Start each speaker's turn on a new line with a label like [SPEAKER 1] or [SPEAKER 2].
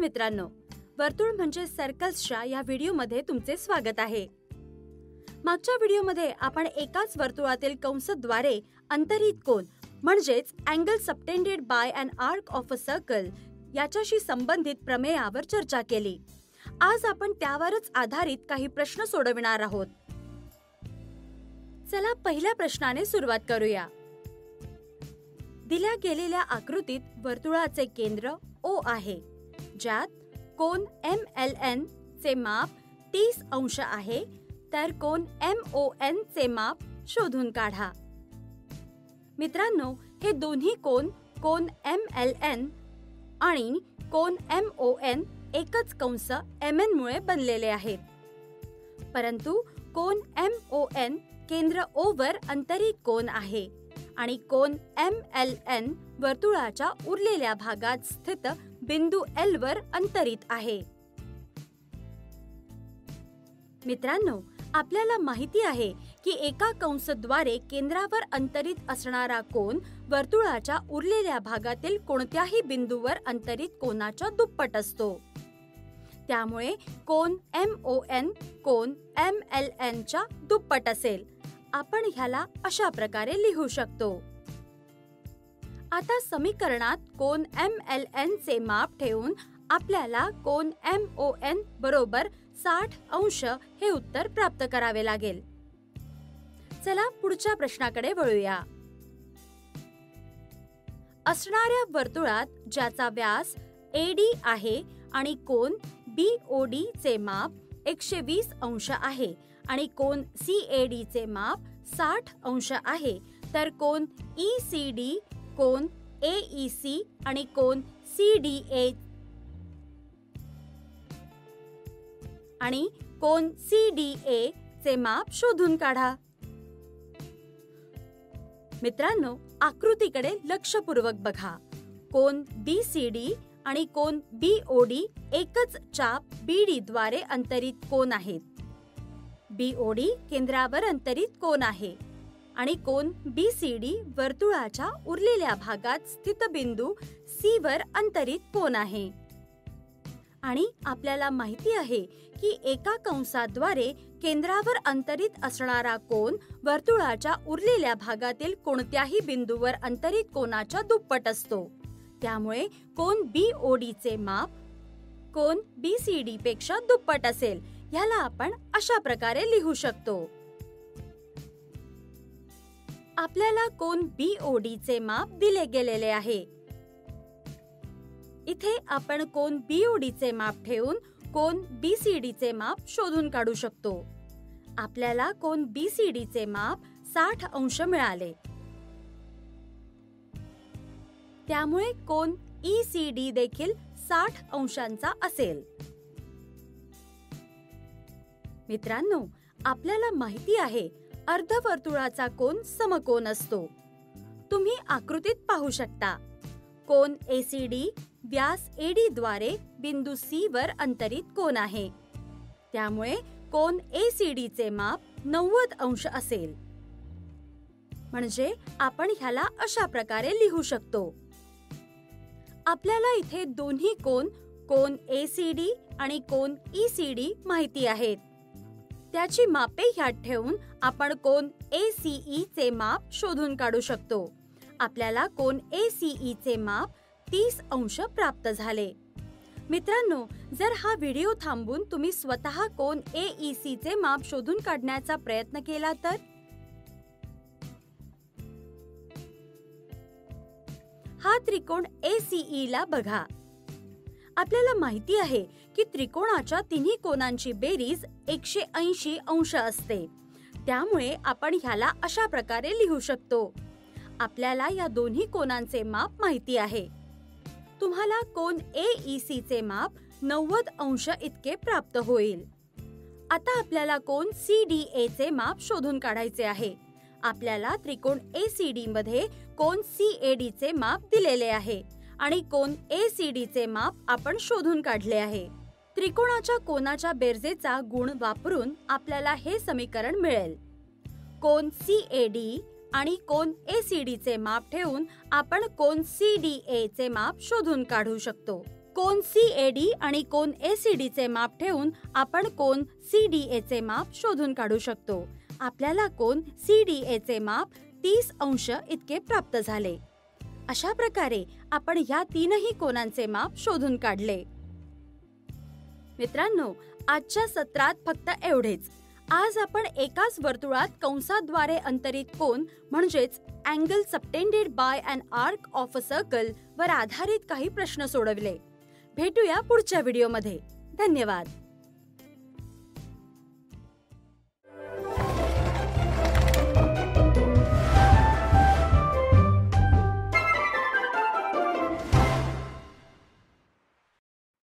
[SPEAKER 1] मित्रांनो, वर्तुळ म्हणजे सर्कल्सच्या या व्हिडिओमध्ये तुमचे स्वागत आहे. मागच्या व्हिडिओमध्ये आपण एकाच वर्तुळातील कंसद्वारे अंतरित कोन म्हणजेच angle subtended by an arc of a circle याच्याशी संबंधित प्रमेयावर चर्चा केली. आज आपण त्यावरच आधारित काही प्रश्न सोडविणार आहोत. चला पहिल्या प्रश्नाने सुरुवात करूया. दिल्या गेलेल्या आकृतीत वर्तुळाचे केंद्र O आहे, ज्यात कोन MLN चे माप 30 अंश आहे, तर कोन MON चे माप शोधून काढा. मित्रांनो, हे दोन्ही कोन MLN आणि कोन MON एकच कंस MN मुळे बनलेले आहेत. परंतु कोन MON केंद्र O वर अंतरित कोन आहे आणि कोन MLN वर्तुळाच्या उरलेल्या भागात स्थित बिंदू L वर अंतरित आहे. मित्रांनो, आपल्याला माहिती आहे की एका कंसद्वारे केंद्रावर अंतरित असणारा कोन वर्तुळाच्या उरलेल्या भागातील कोणत्याही बिंदूवर अंतरित कोनाच्या दुप्पट असतो. त्यामुळे कोन MON कोन MLN च्या दुप्पट असेल. आपण ह्याला अशा प्रकारे लिहू शकतो. आता समीकरणात कोन MLN चे माप ठेवून आपल्याला कोन MON बरोबर 60 अंश हे उत्तर प्राप्त करावे लागेल. चला पुढच्या प्रश्नाकडे वळूया. असणाऱ्या वर्तुळात ज्याचा व्यास AD आहे आणि कोन BOD चे माप 120 अंश आहे आणि कोन CAD चे माप 60 अंश आहे, तर कोन ECD, कोन AEC आणि कोन CDA आणि कोन CDA चे माप शोधून काढा. मित्रांनो, आकृतीकडे लक्षपूर्वक बघा. कोन BCD आणि कोन BOD एकच चाप BD द्वारे अंतरित कोन आहेत. BOD केंद्रावर अंतरित कोन आहे आणि कोन BCD वर्तुळाच्या उरलेल्या भागात स्थित बिंदू C वर अंतरित कोन आहे. आणि आपल्याला माहिती आहे की एका कंसाद्वारे केंद्रावर अंतरित असणारा कोन वर्तुळाच्या उरलेल्या भागातील कोणत्याही बिंदूवर अंतरित कोनाच्या दुप्पट असतो. त्यामुळे कोन BOD चे माप कोन BCD पेक्षा दुप्पट असेल. ह्याला आपण अशा प्रकारे लिहू शकतो. आपल्याला कोन BOD चे माप दिले गेलेले आहे. इथे आपण कोन BOD चे माप ठेवून कोन BCD चे माप शोधून काढू शकतो. आपल्याला कोन BCD चे माप 60 अंश मिळाले. त्यामुळे कोन ECD देखील 60 अंशांचा असेल. मित्रांनो, आपल्याला माहिती आहे अर्धवर्तुळाचा कोन समकोन असतो. तुम्ही आकृतीत पाहू शकता. कोन ACD व्यास AD द्वारे बिंदू C वर अंतरित कोन आहे. त्यामुळे कोन ACD चे माप 90 अंश असेल. म्हणजे आपण ह्याला अशा प्रकारे लिहू शकतो. आपल्याला इथे दोन्ही कोन ACD आणि कोन ECD माहिती आहेत. त्याची मापे ह्यात ठेवून आपण कोन ACE चे माप शोधून काढू शकतो. आपल्याला कोन ACE चे माप 30 अंश प्राप्त झाले. मित्रांनो, जर हा व्हिडिओ थांबून तुम्ही स्वतः कोन AEC चे माप शोधून काढण्याचा प्रयत्न केला तर हा त्रिकोण ACE ला बघा. आपल्याला माहिती आहे की त्रिकोणाच्या तिन्ही कोनांची बेरीज 180 अंश असते. त्यामुळे आपण ह्याला अशा प्रकारे लिहू शकतो. आपल्याला या दोन्ही कोनांचे माप माहिती आहे. तुम्हाला कोन AEC चे माप 90 अंश इतके प्राप्त होईल. आता आपल्याला कोन CDA चे माप शोधून काढायचे आहे. आपल्याला त्रिकोण ACD मध्ये कोन CAD चे माप दिलेले आहे आणि कोन ACD चे माप आपण शोधून काढले आहे. त्रिकोणाच्या कोनाच्या बेरजेचा गुण वापरून आपल्याला हे समीकरण मिळेल. कोन CAD आणि कोन ACD चे माप ठेवून आपण कोन CDA चे माप शोधून काढू शकतो. कोन CAD आणि कोन ACD चे माप ठेवून आपण कोन CDA चे माप शोधून काढू शकतो. आपल्याला कोन CDA चे माप 30 अंश इतके प्राप्त झाले. अशा प्रकारे आपण ह्या तीनही कोनांचे माप शोधून काढले. मित्रांनो, आजच्या सत्रात फक्त एवढेच. आज आपण एकाच वर्तुळात कंसाद्वारे अंतरित कोन म्हणजेच angle subtended by an arc of a circle वर आधारित काही प्रश्न सोडवले. भेटूया पुढच्या व्हिडिओमध्ये. धन्यवाद.